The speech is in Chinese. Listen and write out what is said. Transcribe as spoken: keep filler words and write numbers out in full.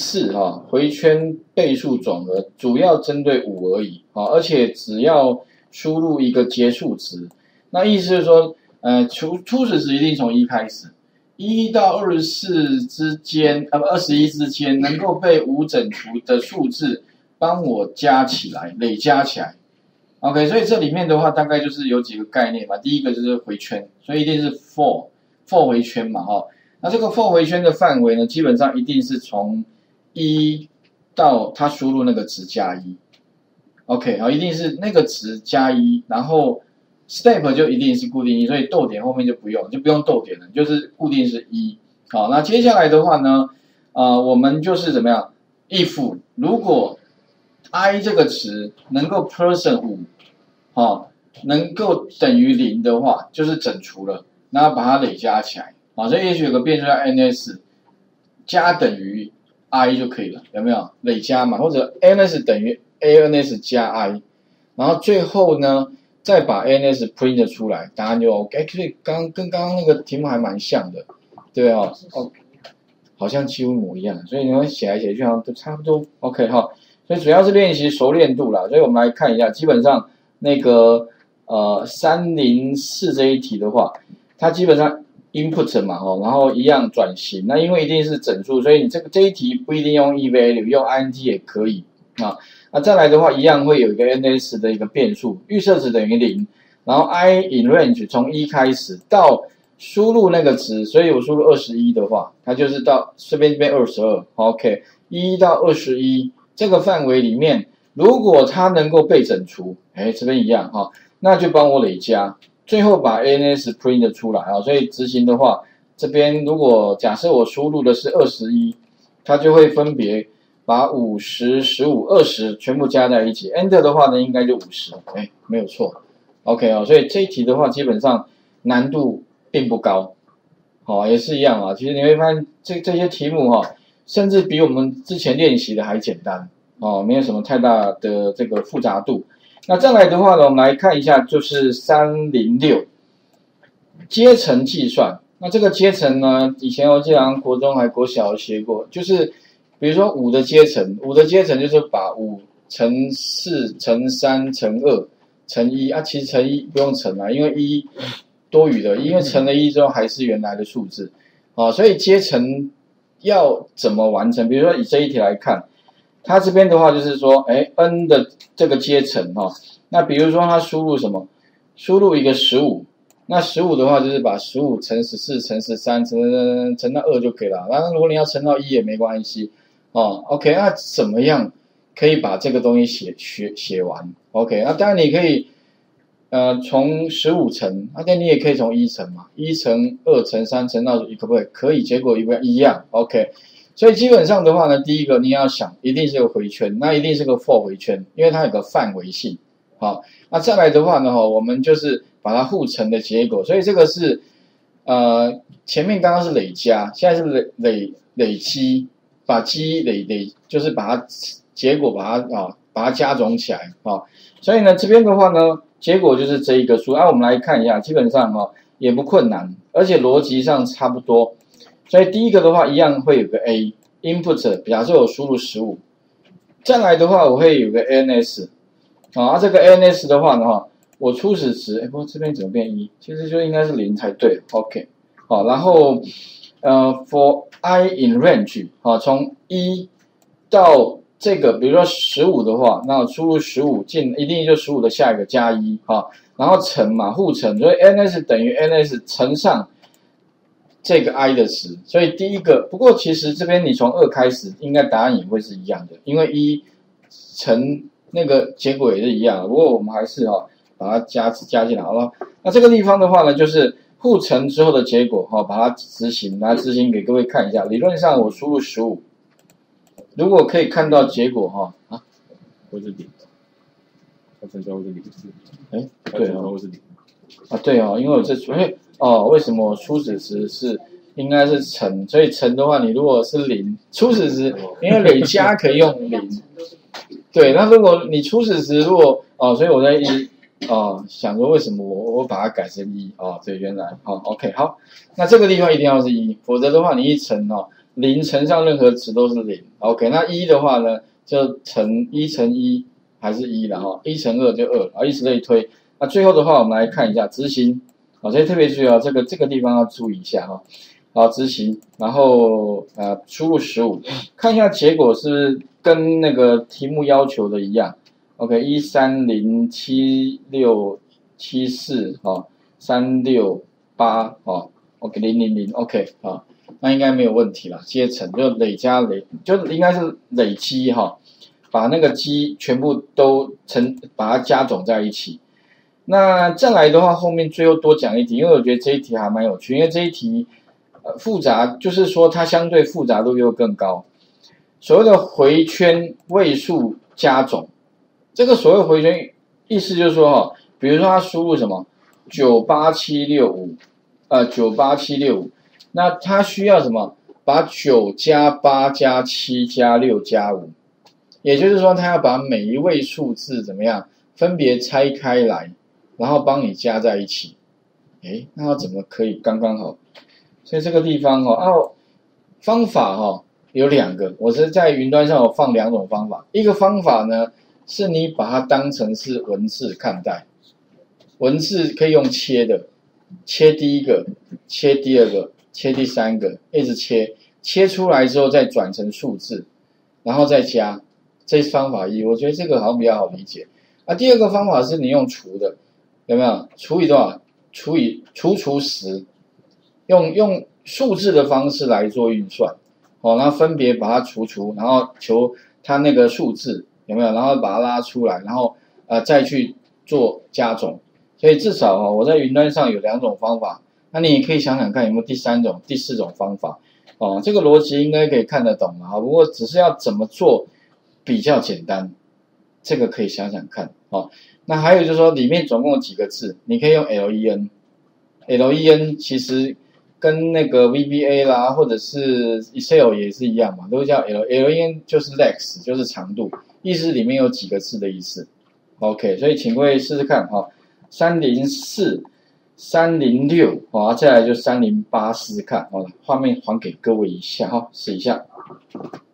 次哈、哦、回圈倍数总和主要针对五而已啊、哦，而且只要输入一个结束值，那意思是说，呃，初初始值一定从一开始，一到二十四之间，呃不二十一之间能够被五整除的数字，帮我加起来，累加起来。OK， 所以这里面的话大概就是有几个概念嘛，第一个就是回圈，所以一定是 for for 回圈嘛哈、哦。那这个 for 回圈的范围呢，基本上一定是从一到它输入那个值加一 ，OK 啊，一定是那个值加一，然后 step 就一定是固定一，所以逗点后面就不用，就不用逗点了，就是固定是一。好，那接下来的话呢，呃，我们就是怎么样 ？if 如果 i 这个值能够 person 五，好，能够等于零的话，就是整除了，那把它累加起来，啊，所以也许有个变数叫 ns 加等于 i 就可以了，有没有？累加嘛，或者 ns 等于 ans 加 i， 然后最后呢，再把 ans print 出来，答案就 OK。所以刚跟刚刚那个题目还蛮像的，对哦，哦，好像几乎一模一样，所以你们写来写去好像都差不多 ，OK 哈。所以主要是练习熟练度啦，所以我们来看一下，基本上那个呃三零四这一题的话，它基本上 input 嘛吼，然后一样转型，那因为一定是整数，所以你这个这一题不一定用 evalue， 用 int 也可以啊。那再来的话，一样会有一个 ns 的一个变数，预设值等于零，然后 i in range 从一开始到输入那个值，所以我输入二十一的话，它就是到这边这边二十二 ，OK， 一到二十一。这个范围里面，如果它能够被整除，哎，这边一样哈、哦，那就帮我累加，最后把 ans print 出来啊、哦。所以执行的话，这边如果假设我输入的是二十一，它就会分别把五十、十五、二十全部加在一起。Enter 的话呢，应该就五十，哎，没有错。OK 哦，所以这一题的话，基本上难度并不高，好、哦，也是一样啊。其实你会发现这这些题目哈、哦。甚至比我们之前练习的还简单哦，没有什么太大的这个复杂度。那再来的话呢，我们来看一下，就是三零六阶层计算。那这个阶层呢，以前我记得好像国中还国小学过，就是比如说五的阶层，五的阶层就是把五乘四乘三乘二乘一啊，其实乘一不用乘啊，因为一多余的，因为乘了一之后还是原来的数字啊，所以阶层。要怎么完成？比如说以这一题来看，它这边的话就是说，哎 ，n 的这个阶层哈、哦，那比如说它输入什么？输入一个十五，那十五的话就是把十五乘十四乘十三乘乘到二就可以了。然后如果你要乘到一也没关系哦。OK， 那怎么样可以把这个东西写写写完 ？OK， 那当然你可以。呃，从十五乘，那、啊、你也可以从一乘嘛，一乘、二乘、三乘到一，可不可以？可以，结果一不一样 ，OK。所以基本上的话呢，第一个你要想，一定是个回圈，那一定是个 for 回圈，因为它有个范围性。好，那再来的话呢，哈，我们就是把它互乘的结果，所以这个是呃前面刚刚是累加，现在是累累累积，把积累累就是把它结果把它啊把它加总起来啊，所以呢这边的话呢。结果就是这一个数，啊，我们来看一下，基本上哈、哦、也不困难，而且逻辑上差不多。所以第一个的话，一样会有个 a input， 假设我输入十五，再来的话我会有个 ans， 啊，这个 ans 的话呢哈，我初始值，哎，不过这边怎么变一？其实就应该是零才对 ，OK， 好，然后呃 for i in range， 啊，从一到这个，比如说十五的话，那我输入十五进，一定就十五的下一个加一啊，然后乘嘛，互乘，所以 ns 等于 ns 乘上这个 i 的值，所以第一个，不过其实这边你从二开始，应该答案也会是一样的，因为一乘那个结果也是一样的，不过我们还是哈、哦、把它加加进来好了。那这个地方的话呢，就是互乘之后的结果哈、哦，把它执行，来执行给各位看一下。理论上我输入十五。如果可以看到结果哈啊， 或是零，它乘销或是零， 哎，对哦， 或是零啊对哦，因为我这哎哦，为什么初始值是应该是乘，所以乘的话，你如果是零，初始值因为累加可以用零，对，那如果你初始值如果哦，所以我在一哦想说为什么我我把它改成一哦，对，原来好 OK 好，那这个地方一定要是一，否则的话你一乘哦。 零乘上任何值都是零。OK， 那一的话呢，就乘一乘一还是一了哈，一乘二就二，啊，以此类推。那最后的话，我们来看一下执行，啊，所以特别注意啊，这个这个地方要注意一下哈。好，执行，然后呃输入十五，看一下结果是不是跟那个题目要求的一样。OK， 一三零七六七四哦，三六八哦 ，OK 零零零 OK 啊、哦，那应该没有问题了。阶乘就累加累，就应该是累积哈、哦，把那个积全部都乘，把它加总在一起。那再来的话，后面最后多讲一题，因为我觉得这一题还蛮有趣，因为这一题。呃，复杂就是说它相对复杂度又更高。所谓的回圈位数加总，这个所谓回圈意思就是说哈，比如说它输入什么九八七六五，呃九八七六五，那它需要什么？把九加八加七加六加五，也就是说它要把每一位数字怎么样分别拆开来，然后帮你加在一起。诶，那它怎么可以刚刚好？所以这个地方哦，啊，方法哈、哦、有两个，我是在云端上有放两种方法。一个方法呢，是你把它当成是文字看待，文字可以用切的，切第一个，切第二个，切第三个，一直切，切出来之后再转成数字，然后再加，这是方法一。我觉得这个好像比较好理解。啊，第二个方法是你用除的，有没有？除以多少？除以除除十。用用数字的方式来做运算，哦，然后分别把它除除，然后求它那个数字有没有，然后把它拉出来，然后呃再去做加总。所以至少哦，我在云端上有两种方法，那你也可以想想看有没有第三种、第四种方法。哦，这个逻辑应该可以看得懂啊，不过只是要怎么做比较简单，这个可以想想看哦。那还有就是说里面总共有几个字，你可以用 len，len 其实。跟那个 V B A 啦，或者是 Excel 也是一样嘛，都叫 L，len 就是 lex， 就是长度，意思里面有几个字的意思。OK， 所以请各位试试看哈，三零四、三零六，好，再来就三零八，试试看，好了，画面还给各位一下哈，试一下。